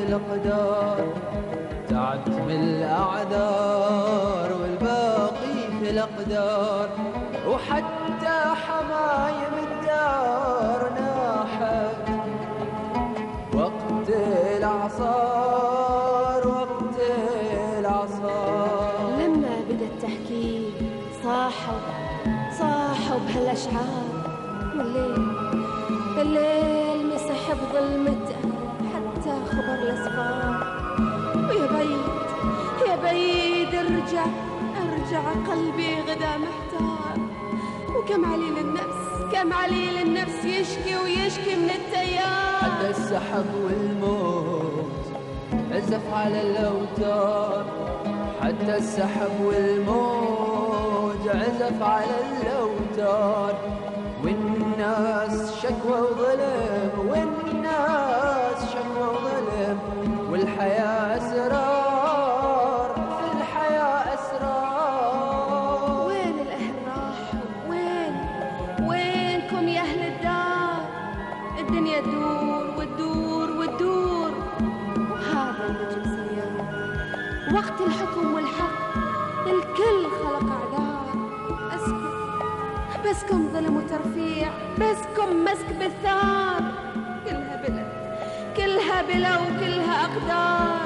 الأقدار، تعتم الأعذار والباقي في الأقدار، وحتى حمايم الدار ناحت وقت الإعصار، وقت الإعصار. لما بدأ التحكيم صاحوا بهالأشعار، والليل مسح بظلمته حتى خبر الأسفار. ويا بيد ارجع قلبي غدا محتار، وكم عليل النفس يشكي من التيار. حتى السحب والموت عزف على الأوتار، حتى السحب والموج عزف على الأوتار. والناس شكوى وظلم، والناس شكوى وظلم، والحياة أسرار، في الحياة أسرار. وين الأهل راحوا؟ وينكم يا أهل الدار؟ الدنيا تدور وتدور، وهذا النجم سيار. وقت الحكم والحق الكل خلق أعذار. بسكم ظلم وترفيع، بسكم مسك بالثار. كلها بلا وكلها أقدار.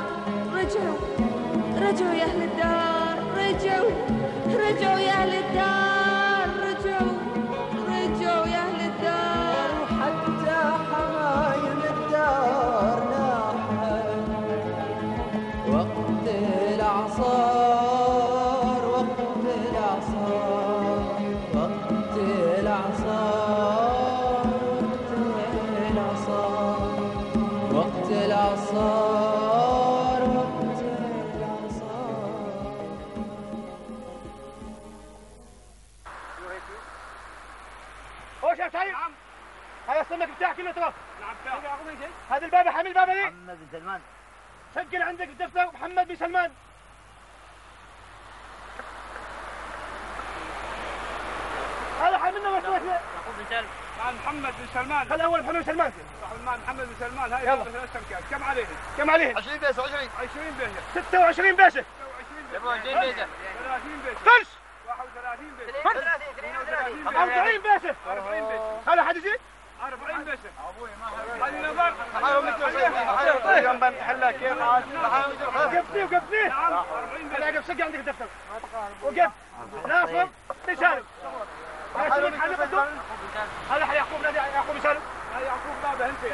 رجعوا يا أهل الدار، رجعوا يا أهل الدار، رجعوا يا أهل الدار. وحتى حمايم الدار ناحت وقت الإعصار، وقت الإعصار، وقت الإعصار، وقت الإعصار، وقت الإعصار، وقت الإعصار. هو شايف سعيد؟ نعم. هذا السمك بتاعك كله ترى. نعم بتاعك. هذا البابا حامل البابا دي؟ محمد بن سلمان. سجل عندك الدفتر محمد بن سلمان. هذا حاملنا وشوشنا. يعقوب بن سلمان. نعم محمد بن سلمان. خلي أول محمد بن سلمان. محمد بن سلمان. هاي يلا. كم عليه؟ كم عليه؟ 20 بيسة. 20 بيسة. 26 بيسة. 27 بيسة. 30 بيسة. فلس. 31 بيسة. 40 بيسة. 40 بيسة. هذا حد يجي؟ 40 بيسة. ابوي ما هذه نظر. جنب حلا كيف وقفني. نعم 40 بيسة. انا سجل عندك الدفتر. وقف. ناصر بن سالم. هذا يعقوب نادي يعقوب سالم. هذا يعقوب بابا انت.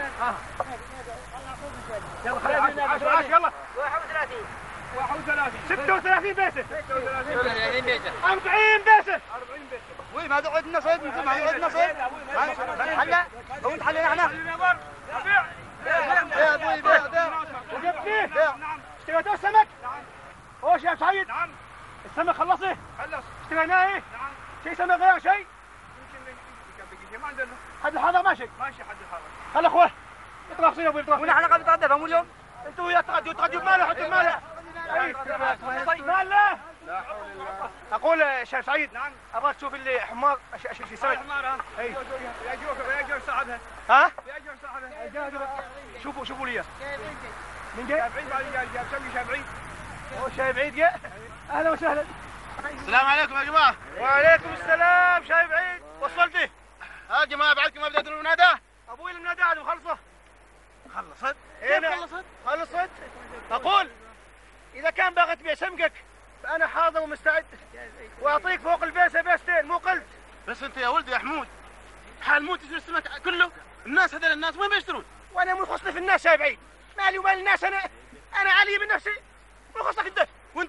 يلا خلينا 10 يلا. 31 36 بيسة. 36 بيسة. 40 بيسة. وي ما عندنا صيد، ما عندنا صيد. حلا هو نحلل احنا. بيع يا ابوي بيع. وقفني. نعم. اشتريتوا السمك؟ نعم. هو شيخ سعيد؟ نعم. السمك خلصه؟ خلص. اشتريناه ايه؟ نعم. شيء سمك غير شيء؟ يمكن ما عندنا. حد الحاضر ماشي؟ ماشي حد الحاضر. خل اخوه. اطلع صيد ابو اطلع. ونحن قاعد نتغدى فهم اليوم. انتوا ويا تغدوا بماله حطوا بماله. مال لا. لا حول الله. اقول شيخ سعيد. نعم. ابغاك تشوف اللي حمار شي سمك. حمار ها؟ اي. يا صاحبها. ها؟ يا صاحبها. شوفوا لي. من جاي؟ شايب عيد بعد جاي مسوي شايب عيد. هو شايب عيد جاء. اهلا وسهلا. السلام عليكم يا جماعة. وعليكم السلام. شايب عيد وصلتي؟ ها جماعة بعدكم ما بدأتوا المناداة؟ ابوي المناداة هذه مخلصة. خلصت؟ كيف خلصت؟ اقول اذا كان باغي تبيع سمكك فانا حاضر ومستعد واعطيك فوق البيسة بيستين مو قلت. بس انت يا ولدي يا حمود حال مو تشتري السمك كله. الناس هذول الناس وين بيشترون؟ وانا مو يخصني في الناس شايب عيد. مالي ومال الناس. انا علي من نفسي. مو يخصك انت.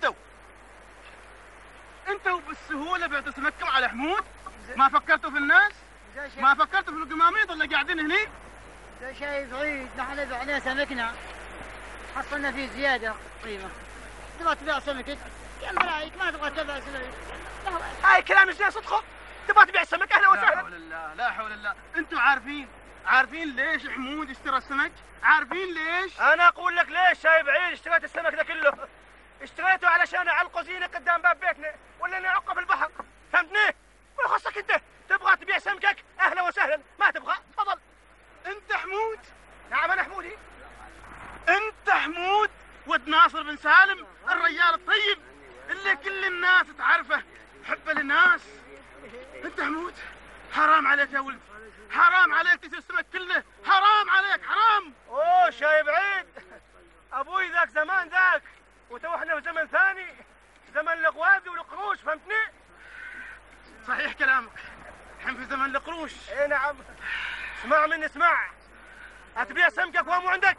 انتوا بالسهولة بعتوا سمككم على حمود؟ ما فكرتوا في الناس؟ ما فكرتوا في القماميط اللي قاعدين هني؟ يا شايف عيد نحن بعنا سمكنا حصلنا فيه زيادة قيمة. تبغى تبيع سمكك كم برايك؟ ما تبغى تبيع سمكك. هاي كلام زين صدقه. تبغى تبيع السمك اهلا وسهلا. لا حول الله لا حول الله. انتوا عارفين ليش حمود اشترى السمك؟ عارفين ليش؟ انا اقول لك ليش شايب عيد اشتريت السمك ده كله. اشتريته علشان اعلقه زينه قدام باب بيتنا ولا نعقه بالبحر. فهمتني؟ ما يخصك انت. تبغى تبيع سمكك اهلا وسهلا. ما تبغى تفضل. انت حمود؟ نعم انا حمودي. انت حمود عبد ناصر بن سالم الرجال الطيب اللي كل الناس تعرفه، حبه للناس. انت حمود حرام عليك يا ولد، حرام عليك تسير السمك كله، حرام عليك حرام. اوه شايب عيد، ابوي ذاك زمان ذاك، وتو احنا في زمن ثاني، زمن القوادي والقروش، فهمتني؟ صحيح كلامك، الحين في زمن القروش. اي نعم. اسمع مني اسمع، هتبيع سمكك وهو مو عندك؟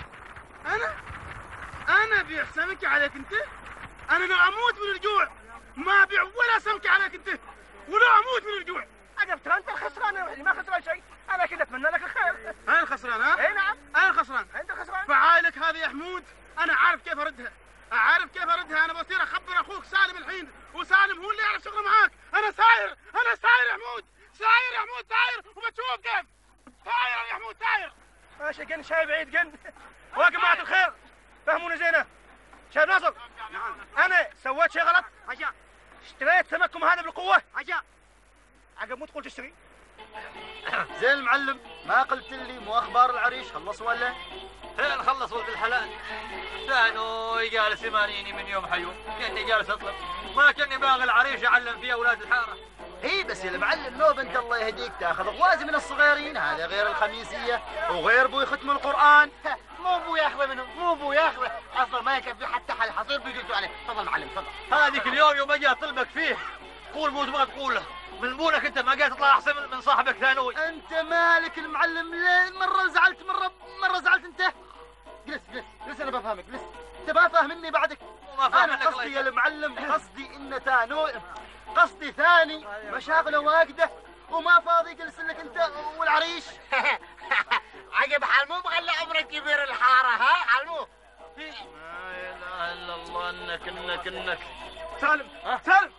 انا ابيع سمكه عليك انت؟ انا لو اموت من الجوع ما ابيع ولا سمكه عليك انت، ولو اموت من الجوع. عجبت انت الخسران، اللي ما خسران شيء، انا كذا اتمنى لك الخير. انا الخسران ها؟ اي نعم انا الخسران. انت خسران. فعايلك هذه يا حمود انا عارف كيف اردها، اعرف كيف اردها. انا بصير اخبر اخوك سالم الحين، وسالم هو اللي يعرف شغله معاك. انا ساير يا حمود، ساير يا حمود، ساير، وبتشوف كيف. ساير يا حمود ساير. ماشي قن شايب عيد قن، واقف معك الخير، فهموني زينه. شايب ناصر، نعم انا سويت شيء غلط؟ عجا اشتريت سمككم هذا بالقوه، عجا. عقب مو تقول تشتري. زين المعلم، ما قلت لي مو اخبار العريش خلص ولا؟ فين خلص ولد الحلال؟ كانوا جالس يمانيني من يوم حيوم، كاني جالس اطلب، ما كاني باغي العريش اعلم فيها اولاد الحاره. اي بس يا المعلم نوب انت الله يهديك تاخذ غوازي من الصغيرين، هذا غير الخميسيه وغير بو يختموا القران. مو ابو ياخذه منهم، مو ابو ياخذه، اصلا ما يكفي حتى حل حصير بيجلسوا عليه. تفضل معلم تفضل. هذيك اليوم يوم اجي اطلبك فيه قول مو تبغى تقوله، من بونك انت ما قاعد تطلع احسن من صاحبك ثانوي. انت مالك المعلم؟ ليه مره زعلت مره زعلت انت؟ جلس انا بفهمك، جلس انت ما فاهمني بعدك. ما فاهم انا قصدي يا المعلم، قصدي ان قصدي ثاني مشاغله واجده وما فاضي يجلس لك انت والعريش. عقب حلمو مخلي عمرك كبير الحاره، ها حلمو؟ لا اله الا الله، انك سالم سالم،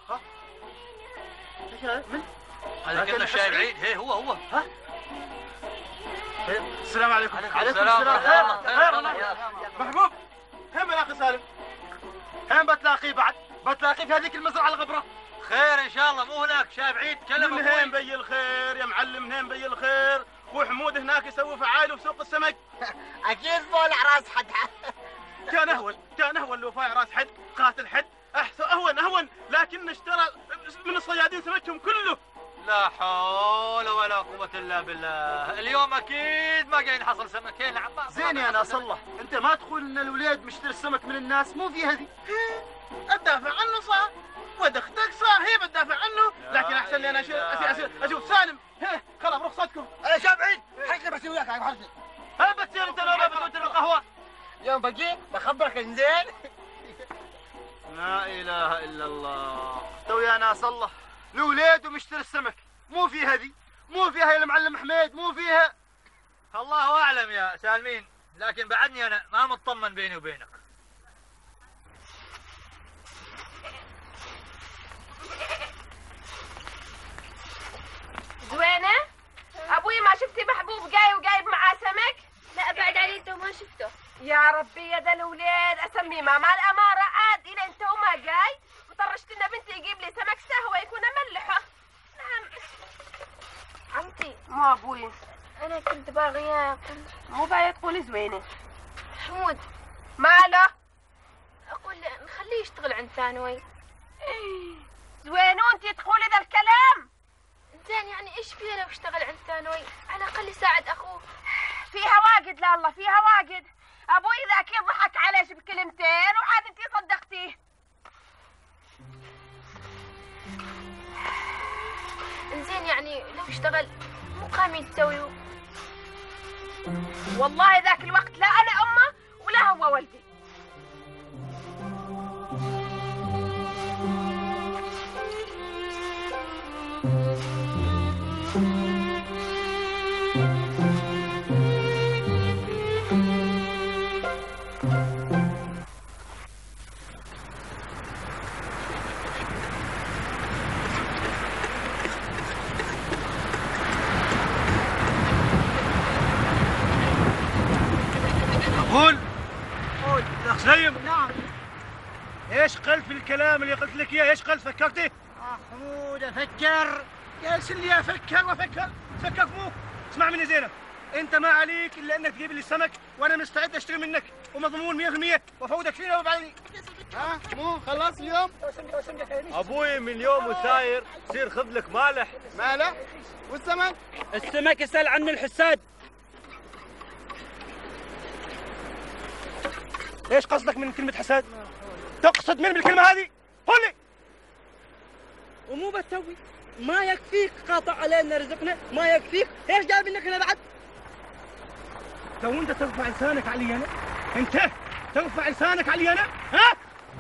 من؟ هذا كنا الشايب عيد. هي هو ها. السلام عليكم. عليكم السلام. خير. محبوب هم الاخ سالم؟ هم بتلاقيه بعد؟ بتلاقيه في هذيك المزرعه الغبره. خير ان شاء الله، مو هناك شايب عيد. كلم من هين بي الخير يا معلم، من هين بي الخير؟ وحمود هناك يسوي فعايله في سوق السمك. اكيد فولع راس حد. كان اهون لو فايع راس حد قاتل حد، اهون لكن اشترى من الصيادين سمكهم كله. لا حول ولا قوة الا بالله، اليوم اكيد ما قاعد نحصل سمكين. نعم زين يا ناس الله، انت ما تقول ان الوليد مشتري السمك من الناس؟ مو في هذه. ادافع عنه صار، ود اختك صار، هي بتدافع عنه، لكن احسن لي انا اشوف سالم. خلاص برخصتكم. انا شاب عيد حقي بس وياك عقب حرجي. ها بتصير انت لو بتوتر بالقهوه. يوم بجي بخبرك انزين. لا اله الا الله. تو يا ناس الله، الوليد ومشتري السمك مو في هذه، مو فيها يا المعلم حميد، مو فيها. الله اعلم يا سالمين، لكن بعدني انا ما مطمن بيني وبينك. زوينة؟ أبوي ما شفتي محبوب جاي وجايب معاه سمك؟ لا بعد علي انت وما شفته. يا ربي يا ذا الولاد، أسميه ماما الأمارة عاد إلى أنت وما جاي وطرشت لنا بنتي يجيب لي سمك سهوة يكون ملحه. نعم عمتي مو أبوي، انا كنت باغي اكل. مو باغي تقولي زوينة. حمود ماله؟ اقول نخليه يشتغل عند ثانوي. زوينة وأنتي تقولي ذا الكلام؟ زين يعني ايش فيه لو اشتغل عند ثانوي؟ على الاقل يساعد اخوه. فيها واجد لا الله، فيها واجد. أبوي ذاك يضحك عليش بكلمتين وعاد أنتي صدقتيه. زين يعني لو اشتغل مو قايمين تسويه. والله ذاك الوقت لا أنا أمه ولا هو ولدي. قول اخ سليم. نعم. ايش قلت في الكلام اللي قلت لك اياه؟ ايش قلت؟ فكرتي؟ حمود افكر. جالس اللي افكر وافكر، فكك مو. اسمع مني زينه، انت ما عليك الا انك تجيب لي السمك وانا مستعد اشتري منك ومضمون 100% وافوتك فينا وبعدين. ها مو خلاص اليوم؟ ابوي من يوم وساير سير خذ لك مالح. مالح؟ والسمك؟ السمك يسأل عنه الحساد. ايش قصدك من كلمة حساد؟ تقصد من بالكلمة هذه؟ قل لي. ومو بتسوي ما يكفيك قاطع علينا رزقنا، ما يكفيك ايش جايب لك هنا بعد؟ لو انت ترفع لسانك علي انا؟ انت ترفع لسانك علي انا؟ ها؟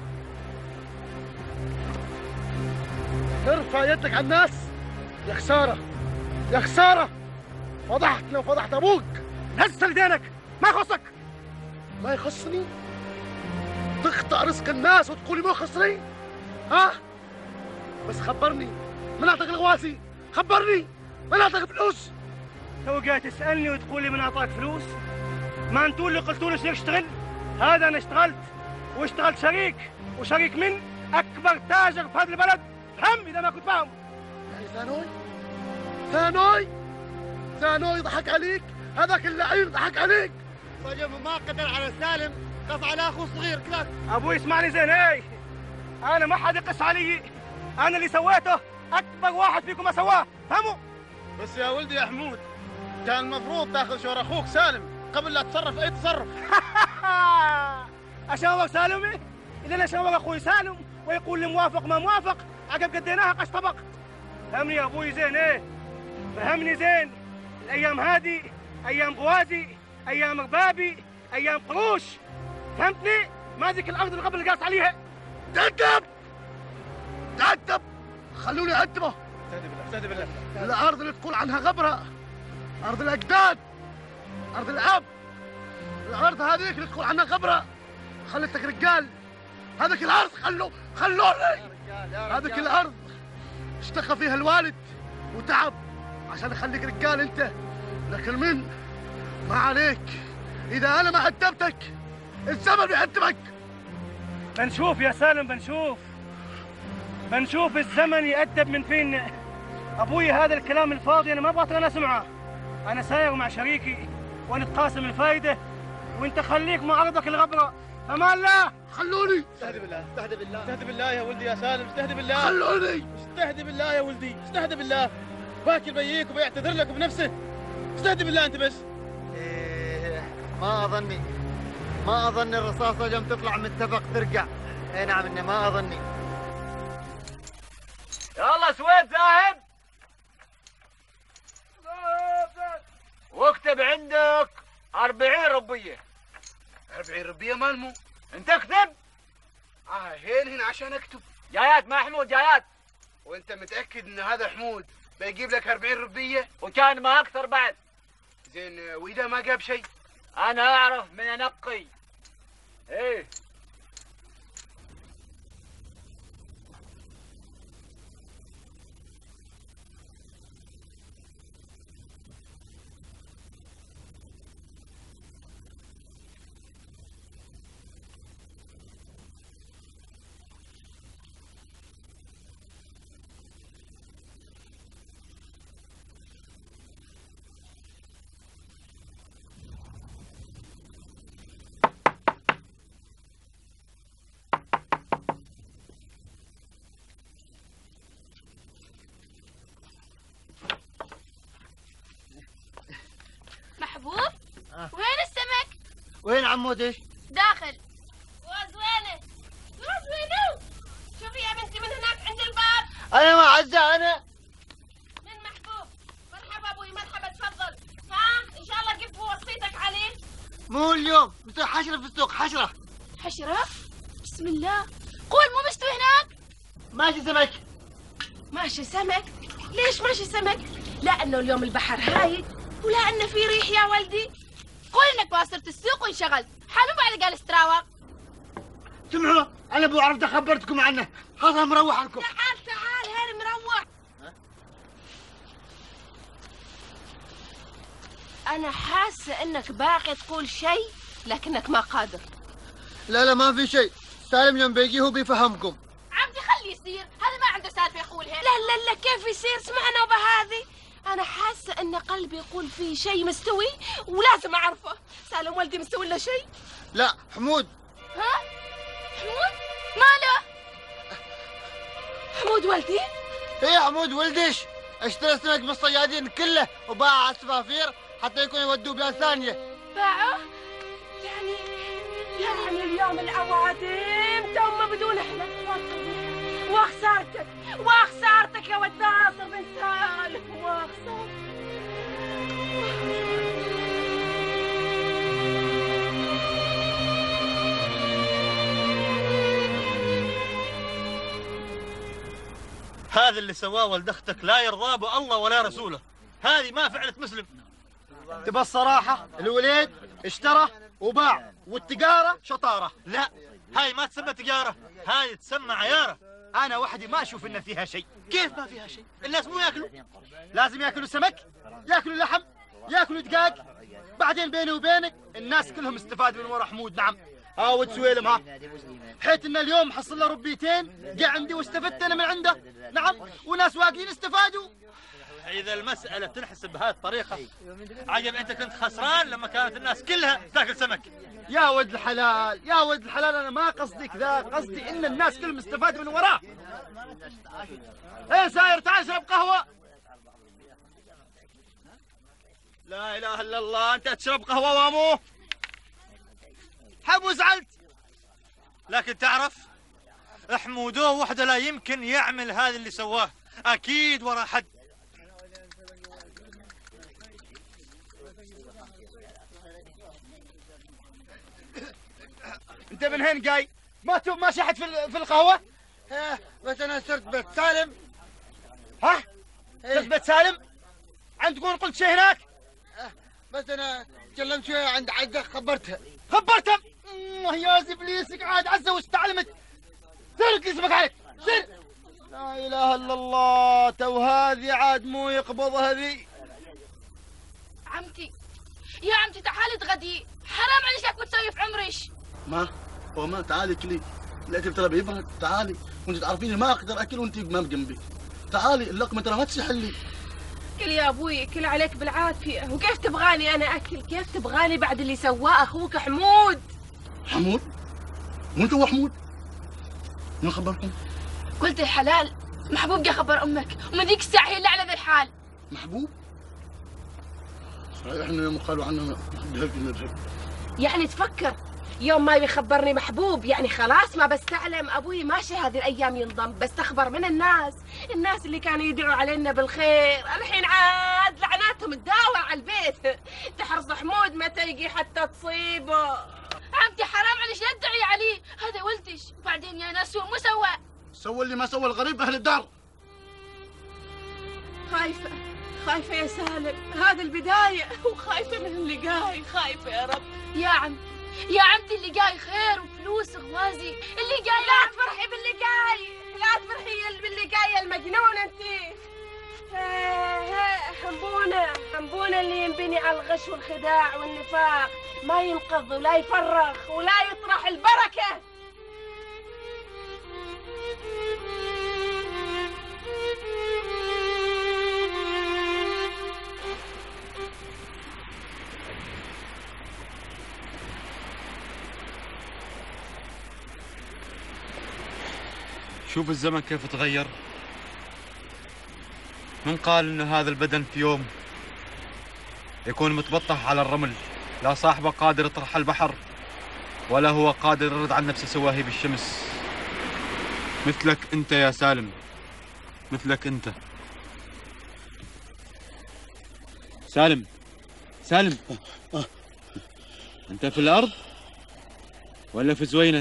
ترفع يدك على الناس؟ يا خسارة يا خسارة، فضحتنا وفضحت أبوك. نزل دينك ما يخصك. ما يخصني؟ تقطع رزق الناس وتقولي ما يخصني؟ ها؟ بس خبرني من أعطاك الغواسي؟ خبرني من أعطاك فلوس؟ تو قاعد تسألني وتقول لي من أعطاك فلوس؟ ما انتوا اللي قلتوا لي اشتغل؟ هذا أنا اشتغلت واشتغلت شريك، وشريك من أكبر تاجر في هذا البلد. فهم إذا ما كنت فاهم. يعني ثانوي ضحك عليك؟ هذاك اللعين ضحك عليك؟ رجل ما قدر على سالم قص على اخوه الصغير كذاك. ابوي اسمعني زين. اي انا ما حد يقص علي، انا اللي سويته اكبر واحد فيكم ما سواه، فهموا؟ بس يا ولدي يا حمود، كان المفروض تاخذ شور اخوك سالم قبل لا تتصرف اي تصرف. اشاور سالم؟ اذا انا اشاور اخوي سالم ويقول لي موافق ما موافق، عقب قديناها قش طبق. فهمني يا ابوي زين. ايه فهمني زين. الايام هذه ايام غوازي، ايام ربابي، ايام قروش، فهمتني؟ ما ذيك الارض اللي قبل قاس عليها. تأدب خلوني أدبه. استهدي بالله. الأرض اللي تقول عنها غبرة أرض الأجداد، أرض الأب. الأرض هذيك اللي تقول عنها غبرة خلتك رجال. هذيك الأرض خلوني. هذيك الأرض اشتقى فيها الوالد وتعب عشان يخليك رجال أنت، لكن ما عليك. إذا أنا ما أدبتك الزمن بيأدبك. بنشوف يا سالم، بنشوف الزمن يأدب من فين. أبوي هذا الكلام الفاضي أنا ما أبغى أنا أسمعه. أنا ساير مع شريكي ونتقاسم الفايدة، وأنت خليك مع أرضك الغبرة. أمان الله. خلوني. استهدي بالله. استهدي بالله يا ولدي يا سالم، استهدي بالله. خلوني. استهدي بالله يا ولدي، استهدي بالله. باكر بيجيك وبيعتذر لك بنفسه. استهدي بالله أنت بس. ما أظني الرصاصة يوم تطلع متفق ترجع. اي نعم اني ما أظني. يلا سويد ذاهب واكتب عندك 40 ربية. 40 ربية مالمو؟ انت اكتب. هين عشان اكتب. جايات ما حمود جايات. وانت متأكد ان هذا حمود بيجيب لك 40 ربية؟ وكان ما اكثر بعد. زين واذا ما جاب شيء؟ انا اعرف من انقي. ايه محبوب وين السمك؟ وين عمود ايش؟ داخل. فوز وينه؟ فوز وينه؟ شوفي يا بنتي من هناك عند الباب. انا ما عزة انا. من محبوب؟ مرحبا ابوي مرحبا تفضل. ها ان شاء الله جبت وصيتك عليه. مو اليوم مثل حشرة في السوق. حشرة بسم الله. قول مو مستوي هناك؟ ماشي سمك. ماشي سمك؟ ليش ماشي سمك؟ لأنه اليوم البحر هايد ولأنه في ريح يا ولدي. قول انك باصرت السوق وانشغلت. حلو بعد قال استراوق. سمعوا انا ابو عرفت خبرتكم عنه. خلاص مروح عنكم. تعال هين مروح. أنا حاسة إنك باقي تقول شيء لكنك ما قادر. لا ما في شيء. سالم يوم بيجي هو بيفهمكم. عمدي خليه يصير، هذا ما عنده سالفه يقولها. لا كيف يصير؟ اسمعنا وبهذه أنا حاسة أن قلبي يقول فيه شيء مستوي ولازم أعرفه. سالم والدي مستوي له شيء؟ لا حمود. ها؟ حمود؟ ماله؟ حمود والدي؟ ايه حمود ولدش اشترى سمك من الصيادين كله وباع على السفافير حتى يكون يودوه بلاد ثانية. باعه؟ يعني من اليوم العوادم توم بدون احنا. وخسارتك يا ود ناصر بن سالم وخسارتك. هذا اللي سواه ولد اختك لا يرضاه بالله ولا رسوله. هذه ما فعلت مسلم. تبى الصراحة الوليد اشترى وباع والتجارة شطارة. لا هاي ما تسمى تجارة، هاي تسمى عيارة. أنا وحدي ما أشوف إن فيها شيء. كيف ما فيها شيء؟ الناس مو ياكلوا؟ لازم ياكلوا سمك، ياكلوا لحم، ياكلوا دقاق. بعدين بيني وبينك الناس كلهم استفادوا من ورا حمود. نعم عاود سويلم ها، حيث ان اليوم حصل له ربيتين جاء عندي واستفدت انا من عنده. نعم وناس واقفين استفادوا. اذا المسألة تنحسب بهذه الطريقة عجب انت كنت خسران لما كانت الناس كلها تاكل سمك. يا ولد الحلال يا ولد الحلال، انا ما قصدي كذا، قصدي ان الناس كلهم استفادوا من وراه. ايه ساير تعال اشرب قهوة. لا اله الا الله، انت تشرب قهوة وامو حبو زعلت. لكن تعرف حمودوه وحده لا يمكن يعمل هذا اللي سواه، اكيد ورا حد. انت من هين جاي؟ ما شحت في القهوة؟ بس انا صرت بيت سالم. ها؟ صرت بيت سالم؟ عندكم قلت شيء هناك؟ بس انا تكلمت شوية عند عزة خبرتها. يا ابليسك عاد عزة واستعلمت. سير اسمك عليك سير. لا اله الا الله، تو هذه عاد مو يقبضها ذي. عمتي يا عمتي تعالي اتغدي، حرام عليك متسوي في عمرش. ما تعالي كلي، الاكل ترى بيبرد. تعالي وانت تعرفيني ما اقدر اكل وانت ما جنبي. تعالي اللقمه ترى ما تسحل لي. كل يا ابوي كل عليك بالعافيه. وكيف تبغاني انا اكل؟ كيف تبغاني بعد اللي سواه اخوك حمود؟ حمود؟ وانت هو حمود؟ من خبركم؟ قلت الحلال محبوب جا خبر امك، ومن ذيك الساعه هي اللي على ذا الحال. محبوب؟ صحيح احنا يوم قالوا عننا نذهب. يعني تفكر يوم ما يخبرني محبوب يعني خلاص ما بستعلم؟ ابوي ماشي هذه الايام ينضم، بس تخبر من الناس اللي كانوا يدعوا علينا بالخير الحين عاد لعناتهم تداور على البيت. تحرص حمود متى يجي حتى تصيبه. عمتي حرام عليك لا تدعي عليه، هذا ولدش. وبعدين يا ناس هو مو سوى اللي ما سوى الغريب اهل الدار. خايفه يا سالم، هذا البدايه وخايفه من اللي جاي. خايفه يا رب. يا عمتي اللي جاي خير وفلوس غوازي. اللي جاي لا تفرحي باللي جاي، لا تفرحي باللي جاي يا المجنونه انت. حنبونه اللي ينبني على الغش والخداع والنفاق ما ينقض ولا يفرخ ولا يطرح البركه. شوف الزمن كيف تغير. من قال إن هذا البدن في يوم يكون متبطح على الرمل، لا صاحبه قادر يطرح البحر ولا هو قادر يرد عن نفسه سواهي بالشمس. مثلك أنت يا سالم، مثلك أنت. سالم أنت في الأرض ولا في زوينة؟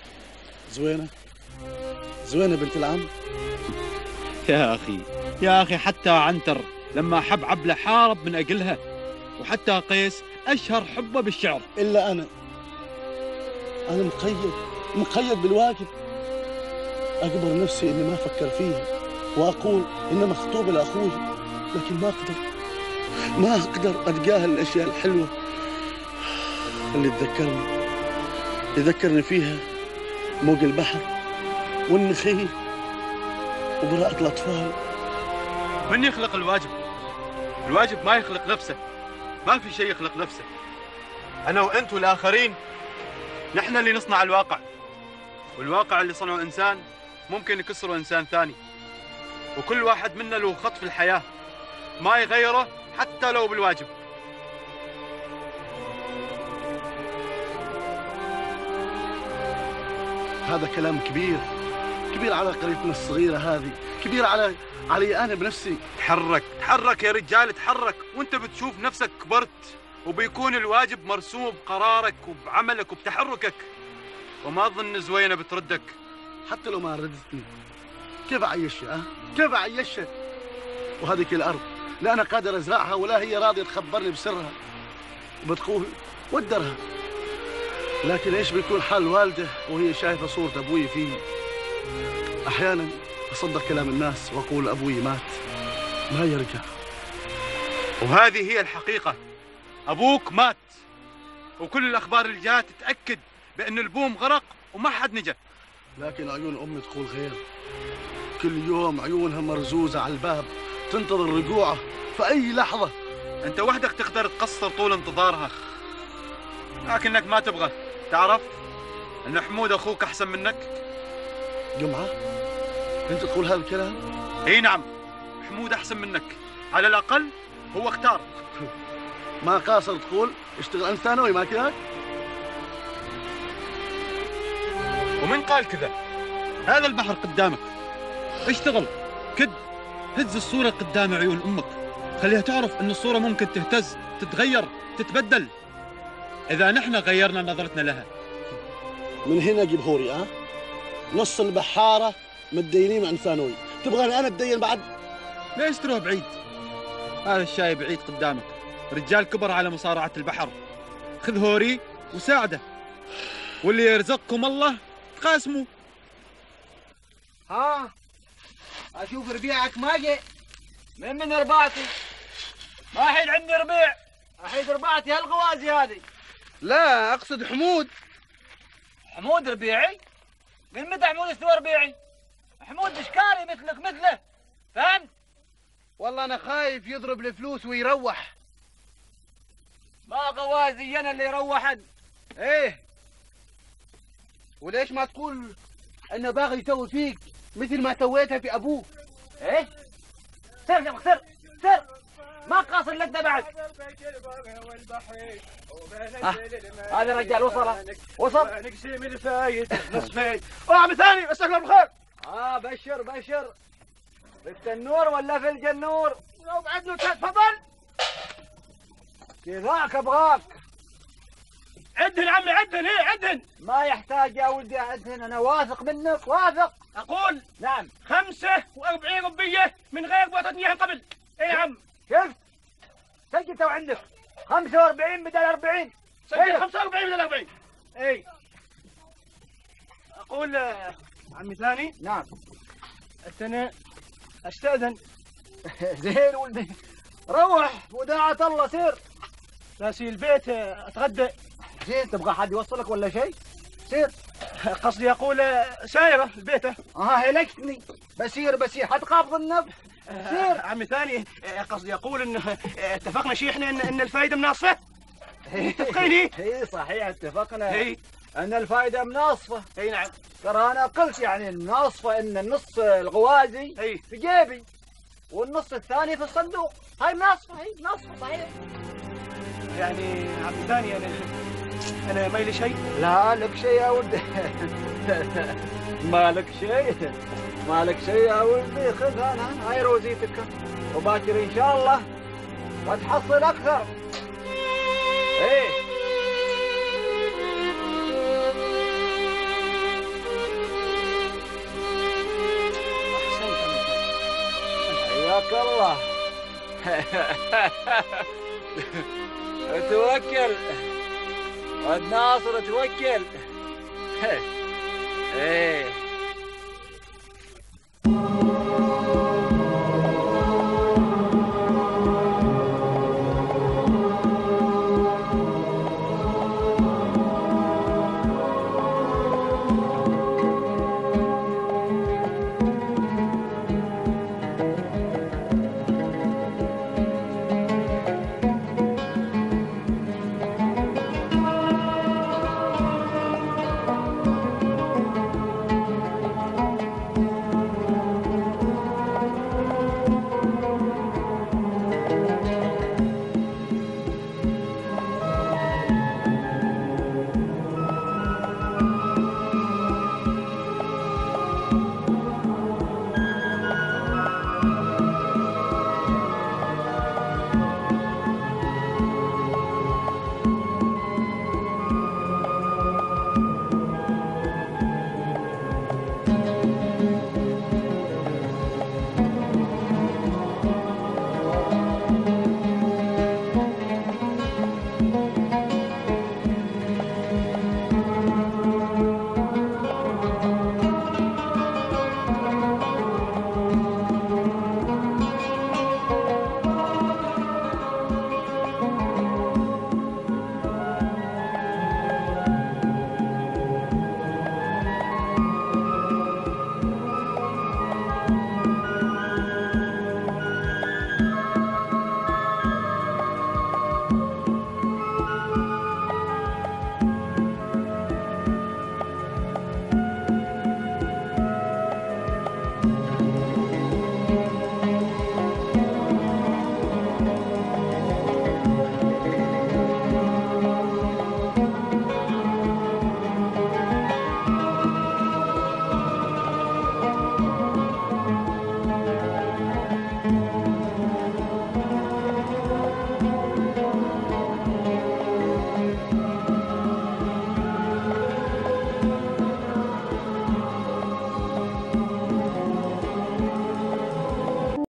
زوينة بنت العم. يا أخي حتى عنتر لما حب عبلة حارب من أجلها، وحتى قيس أشهر حبه بالشعر. إلا أنا مقيد بالواجب. أجبر نفسي إني ما أفكر فيها وأقول إني مخطوب لأخوي، لكن ما أقدر أتجاهل الأشياء الحلوة اللي يذكرني فيها موج البحر والنخيل وبراءة الأطفال. من يخلق الواجب الواجب ما يخلق نفسه، ما في شيء يخلق نفسه. أنا وأنت والآخرين نحن اللي نصنع الواقع، والواقع اللي صنعه إنسان ممكن يكسره إنسان ثاني، وكل واحد منا له خط في الحياة ما يغيره حتى لو بالواجب. هذا كلام كبير، كبير على قريتنا الصغيرة هذه، كبير علي أنا بنفسي. تحرك تحرك يا رجال، تحرك وانت بتشوف نفسك كبرت، وبيكون الواجب مرسوم بقرارك وبعملك وبتحركك، وما أظن زوينة بتردك. حتى لو ما ردتني كيف أعيشها؟ كيف أعيشها؟ وهذيك الأرض لا أنا قادر أزرعها ولا هي راضية تخبرني بسرها، وبتقول ودرها. لكن إيش بيكون حال والده وهي شايفة صورة أبوي فيه؟ أحيانا أصدق كلام الناس وأقول أبوي مات ما يرجع. وهذه هي الحقيقة، أبوك مات، وكل الأخبار اللي جات تتأكد بأن البوم غرق وما حد نجا. لكن عيون أمي تقول غير، كل يوم عيونها مرزوزة على الباب تنتظر رجوعه في أي لحظة. أنت وحدك تقدر تقصر طول انتظارها، لكنك ما تبغى تعرف أن حمود أخوك أحسن منك. جمعة أنت تقول هذا الكلام؟ اي نعم، حمود أحسن منك، على الأقل هو اختار. ما قاصر تقول اشتغل أنت ثانوي ما كذا؟ ومن قال كذا؟ هذا البحر قدامك، اشتغل كد، هز الصورة قدام عيون أمك، خليها تعرف أن الصورة ممكن تهتز، تتغير، تتبدل إذا نحن غيرنا نظرتنا لها. من هنا جمهوري نص البحارة متدينين عن ثانوي، تبغاني أنا أتدين بعد؟ ليش تروح بعيد؟ هذا الشاي بعيد قدامك، رجال كبر على مصارعة البحر، خذ هوري وساعده، واللي يرزقكم الله تقاسموا. ها أشوف ربيعك ما جاء. من رباعتي؟ ما حيد عندي ربيع، أحيد رباعتي هالغوازي هذه. لا أقصد حمود. حمود ربيعي؟ من متى حمود استوى ربيعي؟ حمود بشكاري مثلك مثله، فهمت؟ والله أنا خايف يضرب الفلوس ويروح. ما غوازي أنا اللي يروحن. إيه وليش ما تقول أنه باغي يسوي فيك مثل ما سويتها في أبوه؟ إيه؟ سر سر سر، ما قاصر لك ده بعد. هذا الرجال وصل نقسم الفايت نصفين. عم ثاني مساك الله بالخير. بشر بشر، في التنور ولا في الجنور؟ لو بعد له تفضل. كذاك ابغاك. عدهن عمي عدهن، عدهن. ما يحتاج يا ولدي عدهن، انا واثق منك واثق. اقول نعم 45 ربية من غير ما تدنيها قبل. اي يا عم. شفت؟ سجل تو عندك 45 بدل 40. سجل 45 بدل 40. اي اقول عمي ثاني. نعم السنة استأذن. زين ولدي، روح وداعة الله سير. لا سير البيت اتغدى. زين تبغى حد يوصلك ولا شيء؟ سير. قصدي اقول سايرة البيت. هلكتني. بسير حتقابض النب. سير. عمي ثاني قصدي اقول ان اتفقنا شيء احنا ان الفائدة مناصفة. متفقين؟ اي صحيح اتفقنا. اي ان الفائدة مناصفة. اي نعم. ترى انا قلت يعني مناصفة ان النص الغوازي في جيبي والنص الثاني في الصندوق. هاي مناصفة، هي مناصفة صحيح. يعني عمي ثاني انا ما لي شيء. لا لك شيء يا ولدي. مالك شيء يا ولدي، خذها انا، هاي روزيتك، وباكر ان شاء الله وتحصل اكثر. ايه حياك الله. توكل والناصر توكل. ايه